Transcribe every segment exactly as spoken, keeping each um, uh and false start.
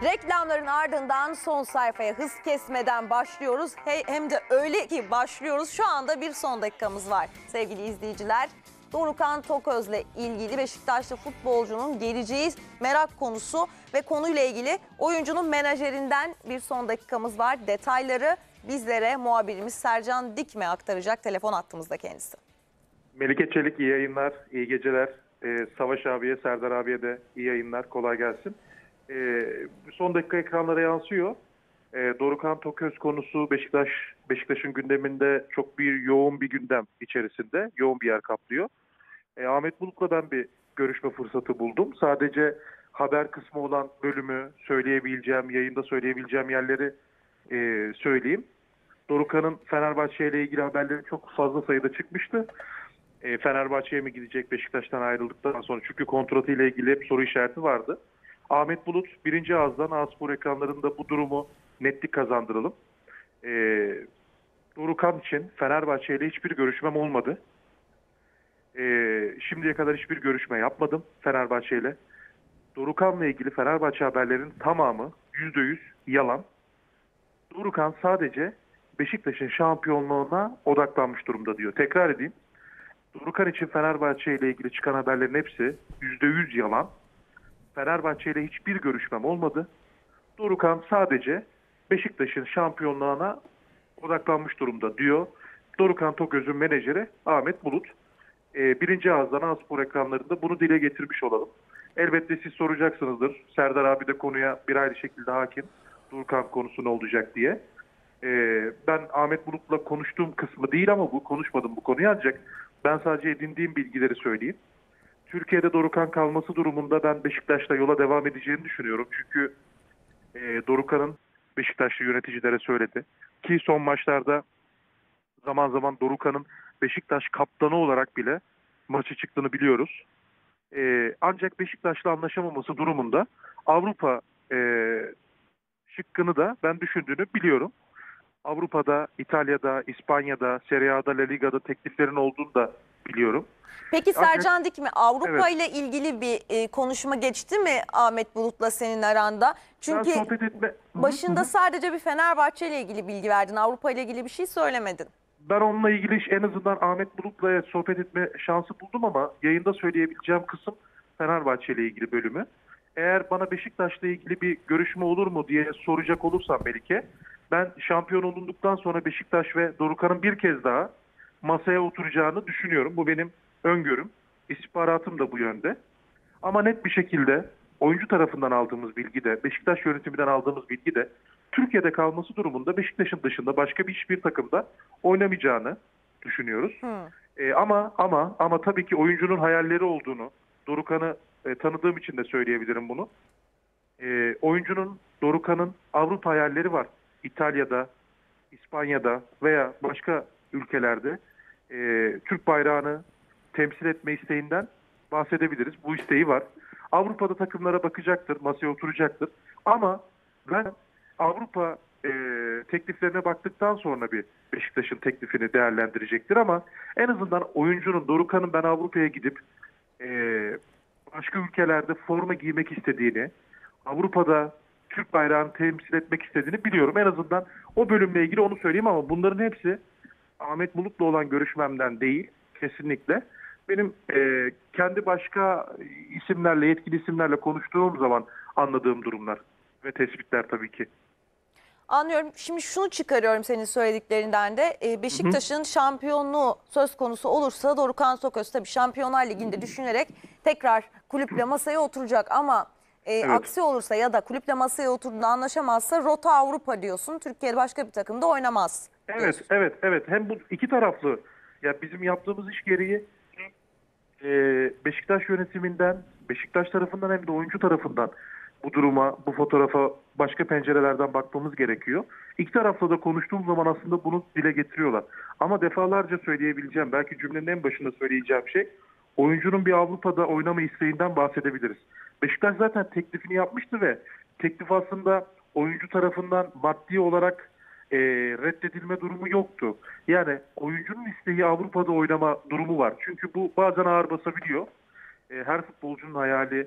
Reklamların ardından son sayfaya hız kesmeden başlıyoruz. Hey, hem de öyle ki başlıyoruz. Şu anda bir son dakikamız var sevgili izleyiciler. Dorukhan Toköz'le ilgili Beşiktaşlı futbolcunun geleceği merak konusu ve konuyla ilgili oyuncunun menajerinden bir son dakikamız var. Detayları bizlere muhabirimiz Sercan Dikme aktaracak. Telefon attığımızda kendisi. Melike Çelik iyi yayınlar, iyi geceler. Ee, Savaş abiye, Serdar abiye de iyi yayınlar, kolay gelsin. Ee, son dakika ekranlara yansıyor. Ee, Dorukhan Toköz konusu Beşiktaş Beşiktaş'ın gündeminde çok bir yoğun bir gündem içerisinde, yoğun bir yer kaplıyor. Ee, Ahmet Bulut'la ben bir görüşme fırsatı buldum. Sadece haber kısmı olan bölümü söyleyebileceğim, yayında söyleyebileceğim yerleri e, söyleyeyim. Dorukhan'ın Fenerbahçe ile ilgili haberleri çok fazla sayıda çıkmıştı. E, Fenerbahçe'ye mi gidecek Beşiktaş'tan ayrıldıktan sonra? Çünkü kontratı ile ilgili hep soru işareti vardı. Ahmet Bulut birinci ağızdan A-Spor ekranlarında bu durumu netlik kazandıralım. E, Dorukhan için Fenerbahçe ile hiçbir görüşmem olmadı. E, şimdiye kadar hiçbir görüşme yapmadım Fenerbahçe ile. Dorukhan'la ilgili Fenerbahçe haberlerinin tamamı yüzde yüz yalan. Dorukhan sadece Beşiktaş'ın şampiyonluğuna odaklanmış durumda diyor. Tekrar edeyim. Dorukhan için Fenerbahçe ile ilgili çıkan haberlerin hepsi yüzde yüz yalan. Fenerbahçe ile hiçbir görüşmem olmadı. Dorukhan sadece Beşiktaş'ın şampiyonluğuna odaklanmış durumda diyor. Dorukhan Toköz'ün menajeri Ahmet Bulut. Ee, birinci ağızdan A-Spor ekranlarında bunu dile getirmiş olalım. Elbette siz soracaksınızdır. Serdar abi de konuya bir ayrı şekilde hakim. Dorukhan konusu ne olacak diye. Ee, ben Ahmet Bulut'la konuştuğum kısmı değil ama bu konuşmadım bu konuyu, ancak ben sadece edindiğim bilgileri söyleyeyim. Türkiye'de Dorukhan kalması durumunda ben Beşiktaş'la yola devam edeceğini düşünüyorum. Çünkü e, Dorukhan'ın Beşiktaşlı yöneticilere söyledi. Ki son maçlarda zaman zaman Dorukhan'ın Beşiktaş kaptanı olarak bile maçı çıktığını biliyoruz. E, ancak Beşiktaş'la anlaşamaması durumunda Avrupa e, şıkkını da ben düşündüğünü biliyorum. Avrupa'da, İtalya'da, İspanya'da, Serie A'da, La Liga'da tekliflerin olduğunu da biliyorum. Peki Ancak, Sercan Dikme, Avrupa evet. ile ilgili bir e, konuşma geçti mi Ahmet Bulut'la senin aranda? Çünkü Ben sohbet etme... başında Hı hı. sadece bir Fenerbahçe ile ilgili bilgi verdin. Avrupa ile ilgili bir şey söylemedin. Ben onunla ilgili en azından Ahmet Bulut'la sohbet etme şansı buldum ama yayında söyleyebileceğim kısım Fenerbahçe ile ilgili bölümü. Eğer bana Beşiktaş'la ilgili bir görüşme olur mu diye soracak olursam Melike, ben şampiyon olunduktan sonra Beşiktaş ve Dorukhan'ın bir kez daha masaya oturacağını düşünüyorum. Bu benim öngörüm. İstihbaratım da bu yönde. Ama net bir şekilde oyuncu tarafından aldığımız bilgi de, Beşiktaş yönetiminden aldığımız bilgi de Türkiye'de kalması durumunda Beşiktaş'ın dışında başka bir hiçbir takımda oynamayacağını düşünüyoruz. Hmm. E, ama ama ama tabii ki oyuncunun hayalleri olduğunu, Dorukhan'ı e, tanıdığım için de söyleyebilirim bunu. E, oyuncunun, Dorukhan'ın Avrupa hayalleri var. İtalya'da, İspanya'da veya başka ülkelerde e, Türk bayrağını temsil etme isteğinden bahsedebiliriz. Bu isteği var. Avrupa'da takımlara bakacaktır, masaya oturacaktır. Ama ben Avrupa e, tekliflerine baktıktan sonra bir Beşiktaş'ın teklifini değerlendirecektir. Ama en azından oyuncunun, Dorukhan'ın ben Avrupa'ya gidip e, başka ülkelerde forma giymek istediğini, Avrupa'da Türk bayrağını temsil etmek istediğini biliyorum. En azından o bölümle ilgili onu söyleyeyim ama bunların hepsi Ahmet Bulut'la olan görüşmemden değil, kesinlikle. Benim e, kendi başka isimlerle, yetkili isimlerle konuştuğum zaman anladığım durumlar ve tespitler tabii ki. Anlıyorum. Şimdi şunu çıkarıyorum senin söylediklerinden de. E, Beşiktaş'ın şampiyonluğu söz konusu olursa Dorukhan Toköz tabii Şampiyonlar Ligi'nde düşünerek tekrar kulüple masaya oturacak ama e, Evet. aksi olursa ya da kulüple masaya oturduğunda anlaşamazsa rota Avrupa diyorsun. Türkiye'de başka bir takımda oynamaz diyorsun. Evet, evet, evet. Hem bu iki taraflı, ya bizim yaptığımız iş gereği e, Beşiktaş yönetiminden, Beşiktaş tarafından hem de oyuncu tarafından bu duruma, bu fotoğrafa başka pencerelerden bakmamız gerekiyor. İki tarafla da konuştuğum zaman aslında bunu dile getiriyorlar. Ama defalarca söyleyebileceğim, belki cümlenin en başında söyleyeceğim şey, oyuncunun bir Avrupa'da oynama isteğinden bahsedebiliriz. Beşiktaş zaten teklifini yapmıştı ve teklif aslında oyuncu tarafından maddi olarak e, reddedilme durumu yoktu. Yani oyuncunun isteği Avrupa'da oynama durumu var. Çünkü bu bazen ağır basabiliyor. E, her futbolcunun hayali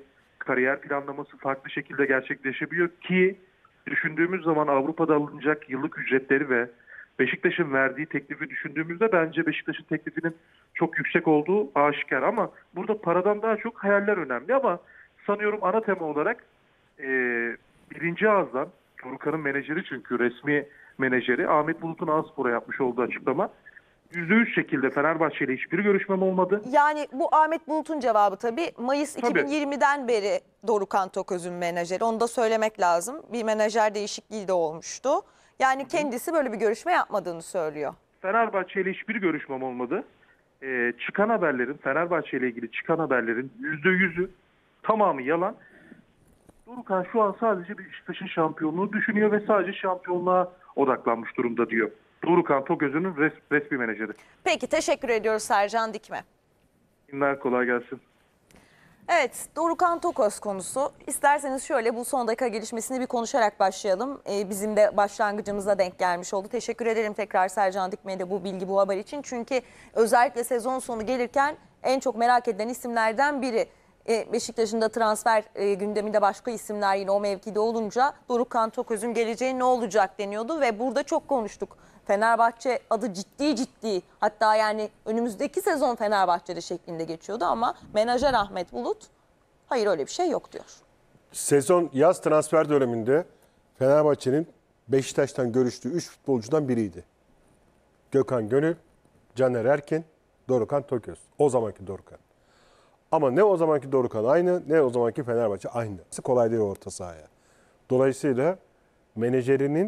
kariyer planlaması farklı şekilde gerçekleşebiliyor ki düşündüğümüz zaman Avrupa'da alınacak yıllık ücretleri ve Beşiktaş'ın verdiği teklifi düşündüğümüzde bence Beşiktaş'ın teklifinin çok yüksek olduğu aşikar. Ama burada paradan daha çok hayaller önemli. Ama sanıyorum ana tema olarak e, birinci ağızdan Dorukhan'ın menajeri, çünkü resmi menajeri Ahmet Bulut'un A-Spor'a yapmış olduğu açıklama, yüzde yüz şekilde Fenerbahçe ile hiçbir görüşmem olmadı. Yani bu Ahmet Bulut'un cevabı tabii. Mayıs Tabii. iki bin yirmiden beri Dorukhan Toköz'ün menajeri. Onu da söylemek lazım. Bir menajer değişikliği de olmuştu. Yani kendisi böyle bir görüşme yapmadığını söylüyor. Fenerbahçe ile hiçbir görüşmem olmadı. Ee, çıkan haberlerin, Fenerbahçe ile ilgili çıkan haberlerin yüzde yüzü tamamı yalan. Dorukhan şu an sadece Beşiktaş'ın şampiyonluğu düşünüyor ve sadece şampiyonluğa odaklanmış durumda diyor. Dorukhan Toköz'ün res, resmi menajeri. Peki, teşekkür ediyoruz Sercan Dikme. Günler, kolay gelsin. Evet, Dorukhan Toköz konusu. İsterseniz şöyle bu son dakika gelişmesini bir konuşarak başlayalım. Ee, bizim de başlangıcımıza denk gelmiş oldu. Teşekkür ederim tekrar Sercan Dikme'ye de bu bilgi, bu haber için. Çünkü özellikle sezon sonu gelirken en çok merak edilen isimlerden biri. Ee, Beşiktaş'ın da transfer e, gündeminde başka isimler yine o mevkide olunca Dorukhan Toköz'ün geleceği ne olacak deniyordu. Ve burada çok konuştuk. Fenerbahçe adı ciddi ciddi, hatta yani önümüzdeki sezon Fenerbahçe'de şeklinde geçiyordu ama menajer Ahmet Bulut hayır öyle bir şey yok diyor. Sezon yaz transfer döneminde Fenerbahçe'nin Beşiktaş'tan görüştüğü üç futbolcudan biriydi. Gökhan Gönül, Caner Erkin, Dorukhan Toköz. O zamanki Dorukhan. Ama ne o zamanki Dorukhan aynı, ne o zamanki Fenerbahçe aynı. Kolay değil orta sahaya. Dolayısıyla menajerinin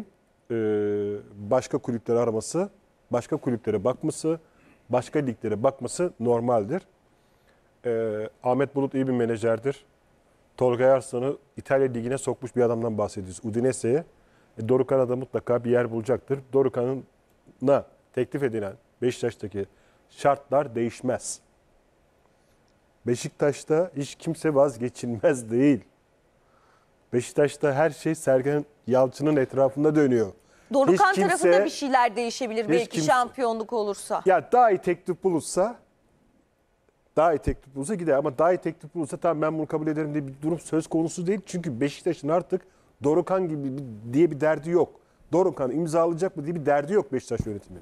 başka kulüpleri araması, başka kulüplere bakması, başka liglere bakması normaldir. Ee, Ahmet Bulut iyi bir menajerdir. Tolga Arslan'ı İtalya Ligi'ne sokmuş bir adamdan bahsediyoruz. Udinese'ye. E, Dorukhan'a da mutlaka bir yer bulacaktır. Dorukhan'a teklif edilen Beşiktaş'taki şartlar değişmez. Beşiktaş'ta hiç kimse vazgeçilmez değil. Beşiktaş'ta her şey Sergen Yalçın'ın etrafında dönüyor. Dorukhan Hiç kimse- tarafında bir şeyler değişebilir belki kimse- şampiyonluk olursa. Ya daha iyi teklif bulursa, daha iyi teklif bulursa gider. Ama daha iyi teklif bulursa tamam ben bunu kabul ederim diye bir durum söz konusu değil. Çünkü Beşiktaş'ın artık Dorukhan gibi bir- diye bir derdi yok. Dorukhan imzalayacak mı diye bir derdi yok Beşiktaş yönetiminin.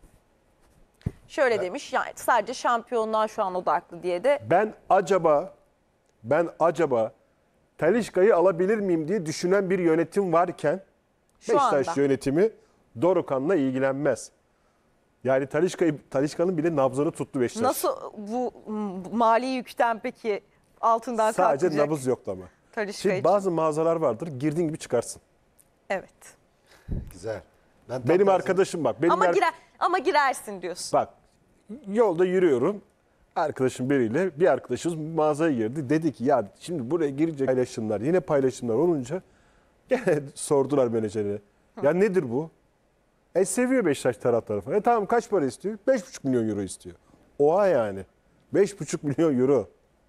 Şöyle demiş, yani sadece şampiyonluğa şu an odaklı diye de. Ben acaba, ben acaba Talisca'yı alabilir miyim diye düşünen bir yönetim varken Şu Beşiktaş anda. yönetimi Dorukhan'la ilgilenmez. Yani Talisca'yı, Talisca'nın bile nabzını tuttu Beşiktaş. Nasıl bu m- mali yükten peki altından Sadece kalkacak? nabız yoklama. Talisca Şimdi için. bazı mağazalar vardır, girdiğin gibi çıkarsın. Evet. Güzel. Ben tam Benim tersi- arkadaşım bak. Benim Ama er- girer ama girersin diyorsun. Bak, yolda yürüyorum. Arkadaşım biriyle, bir arkadaşımız mağazaya girdi. Dedi ki ya şimdi buraya girecek paylaşımlar, yine paylaşımlar olunca gene sordular menajerine. Ya nedir bu? E seviyor Beşiktaş taraftarı falan. E tamam kaç para istiyor? beş buçuk milyon euro istiyor. Oha yani. beş buçuk milyon euro.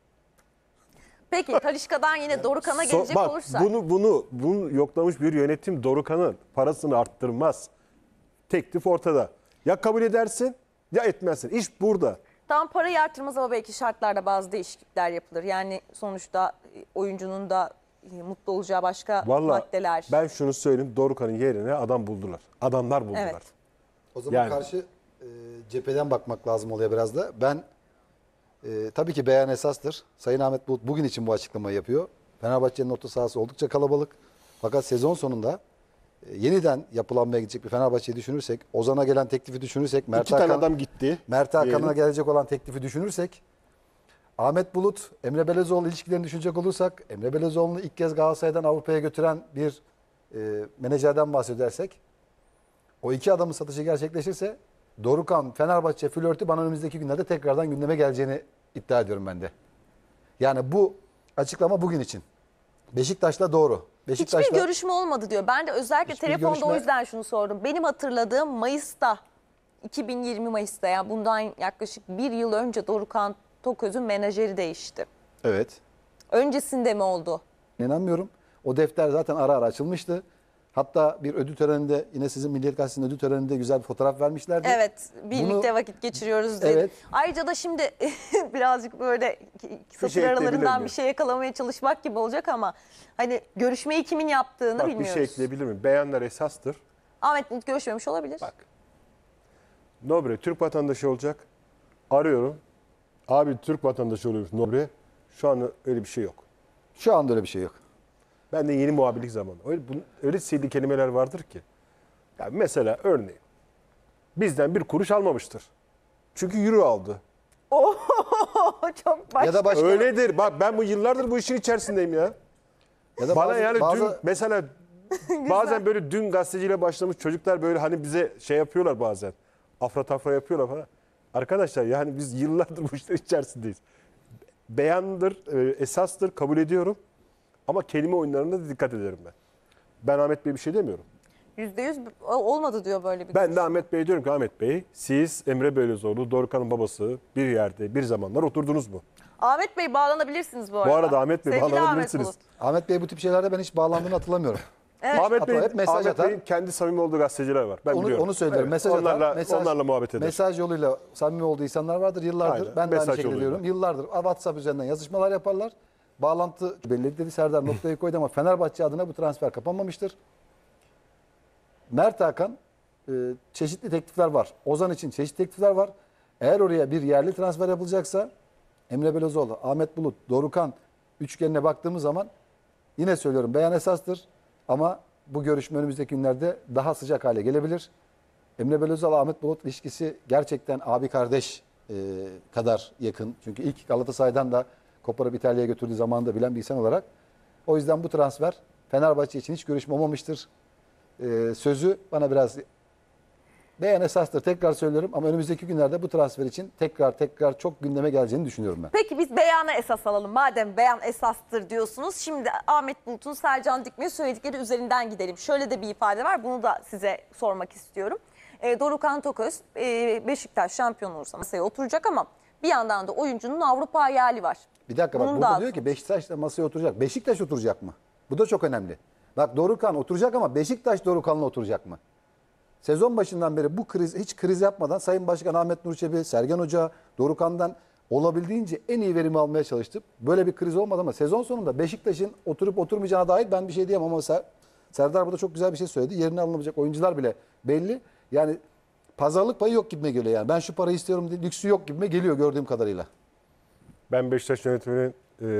Peki Talisca'dan yine Dorukhan'a So- gelecek bak olursak. bunu bunu bunu yoklamış bir yönetim Dorukhan'ın parasını arttırmaz. Teklif ortada. Ya kabul edersin ya etmezsin. İş burada. Tam parayı arttırmaz ama belki şartlarda bazı değişiklikler yapılır. Yani sonuçta e, oyuncunun da e, mutlu olacağı başka Vallahi maddeler. ben şunu söyleyeyim. Dorukhan'ın yerine adam buldular. Adamlar buldular. Evet. O zaman Yani- karşı e, cepheden bakmak lazım oluyor biraz da. Ben e, tabii ki beyan esastır. Sayın Ahmet Bulut bugün için bu açıklamayı yapıyor. Fenerbahçe'nin orta sahası oldukça kalabalık. Fakat sezon sonunda e, yeniden yapılanmaya gidecek bir Fenerbahçe'yi düşünürsek, Ozan'a gelen teklifi düşünürsek, Mert İki tane Hakan, adam gitti. Mert Hakan'a Diyelim. gelecek olan teklifi düşünürsek, Ahmet Bulut, Emre Belözoğlu ilişkilerini düşünecek olursak, Emre Belözoğlu'nu ilk kez Galatasaray'dan Avrupa'ya götüren bir e, menajerden bahsedersek, o iki adamın satışı gerçekleşirse Dorukhan, Fenerbahçe flörtü bana önümüzdeki günlerde tekrardan gündeme geleceğini iddia ediyorum ben de. Yani bu açıklama bugün için. Beşiktaş'la doğru. Beşiktaş'la Hiçbir görüşme olmadı diyor. Ben de özellikle Hiçbir telefonda görüşme- o yüzden şunu sordum. Benim hatırladığım Mayıs'ta, iki bin yirmi Mayıs'ta, yani bundan yaklaşık bir yıl önce Dorukhan Toköz'ün menajeri değişti. Evet. Öncesinde mi oldu? İnanmıyorum. O defter zaten ara ara açılmıştı. Hatta bir ödül töreninde yine sizin Milliyet Gazetesi'nin ödül töreninde güzel bir fotoğraf vermişlerdi. Evet, birlikte Bunu- vakit geçiriyoruz diye. Evet. Ayrıca da şimdi birazcık böyle satır şey ekleyebilir aralarından miyim? bir şey yakalamaya çalışmak gibi olacak ama hani görüşmeyi kimin yaptığını Bak bir bilmiyoruz. şey ekleyebilir miyim? Beyanlar esastır. Ahmet Bulut görüşmemiş olabilir. Bak. Nobre Türk vatandaşı olacak. Arıyorum. Abi Türk vatandaşı oluyormuş Nobre. Şu an öyle bir şey yok. Şu anda öyle bir şey yok. Ben de yeni muhabirlik zamanı. Öyle, bunun, öyle sihirli kelimeler vardır ki. Yani mesela örneğin bizden bir kuruş almamıştır. Çünkü euro aldı. Oo, çok başka. Ya da başka Öyledir. Bak ben bu yıllardır bu işin içerisindeyim ya. ya da Bana bazı- yani bazı- dün mesela bazen böyle dün gazeteciyle başlamış çocuklar böyle hani bize şey yapıyorlar bazen. Afra tafra yapıyorlar falan. Arkadaşlar yani biz yıllardır bu işlerin içerisindeyiz. Beyandır, e, esastır kabul ediyorum. Ama kelime oyunlarına da dikkat ederim ben. Ben Ahmet Bey bir şey demiyorum. Yüzde yüz olmadı diyor böyle bir. Ben de Ahmet Bey diyorum ki Ahmet Bey siz Emre Belözoğlu, Dorukhan'ın babası bir yerde bir zamanlar oturdunuz mu? Ahmet Bey bağlanabilirsiniz bu arada. Bu arada Ahmet Bey Sevgili bağlanabilirsiniz. Ahmet Bulut. Ahmet Bey bu tip şeylerde ben hiç bağlandığını hatırlamıyorum. Ahmet Atar, Bey, hep mesaj Ahmet atar. Bey'in kendi samimi olduğu gazeteciler var. Ben Onu, biliyorum. onu söylüyorum. Evet, Mesaj onlarla, atar, mesaj, onlarla muhabbet eder. mesaj yoluyla samimi olduğu insanlar vardır yıllardır. Aynen, Ben de aynı mesaj şekilde yoluyla. diyorum. Yıllardır WhatsApp üzerinden yazışmalar yaparlar. Bağlantı belli dedi. Serdar noktayı koydu ama Fenerbahçe adına bu transfer kapanmamıştır. Mert Hakan e, çeşitli teklifler var. Ozan için çeşitli teklifler var. Eğer oraya bir yerli transfer yapılacaksa Emre Belözoğlu, Ahmet Bulut, Dorukhan üçgenine baktığımız zaman yine söylüyorum beyan esastır ama bu görüşme önümüzdeki günlerde daha sıcak hale gelebilir. Emre Belözoğlu, Ahmet Bulut ilişkisi gerçekten abi kardeş e, kadar yakın. Çünkü ilk Galatasaray'dan da koparıp İtalya'ya götürdüğü zamanı da bilen bir insan olarak. O yüzden bu transfer Fenerbahçe için hiç görüşme olmamıştır. E, sözü bana biraz beyan esastır tekrar söylüyorum ama önümüzdeki günlerde bu transfer için tekrar tekrar çok gündeme geleceğini düşünüyorum ben. Peki biz beyana esas alalım. Madem beyan esastır diyorsunuz. Şimdi Ahmet Bulut'un Sercan Dikme'ye söyledikleri üzerinden gidelim. Şöyle de bir ifade var. Bunu da size sormak istiyorum. E, Dorukhan Toköz e, Beşiktaş şampiyon olursa masaya oturacak ama bir yandan da oyuncunun Avrupa hayali var. Bir dakika bak Bunun burada da diyor ki Beşiktaş da masaya oturacak. Beşiktaş oturacak mı? Bu da çok önemli. Bak Dorukhan oturacak ama Beşiktaş Dorukhan'la oturacak mı? Sezon başından beri bu kriz hiç kriz yapmadan Sayın Başkan Ahmet Nur Çebi, Sergen Hoca, Dorukhan'dan olabildiğince en iyi verimi almaya çalıştım. Böyle bir kriz olmadı ama sezon sonunda Beşiktaş'ın oturup oturmayacağına dair ben bir şey diyemem ama Ser- Serdar burada çok güzel bir şey söyledi. Yerine alınabilecek oyuncular bile belli. Yani pazarlık payı yok gibime geliyor yani. Ben şu parayı istiyorum diye lüksü yok gibime geliyor gördüğüm kadarıyla. Ben Beşiktaş yönetiminin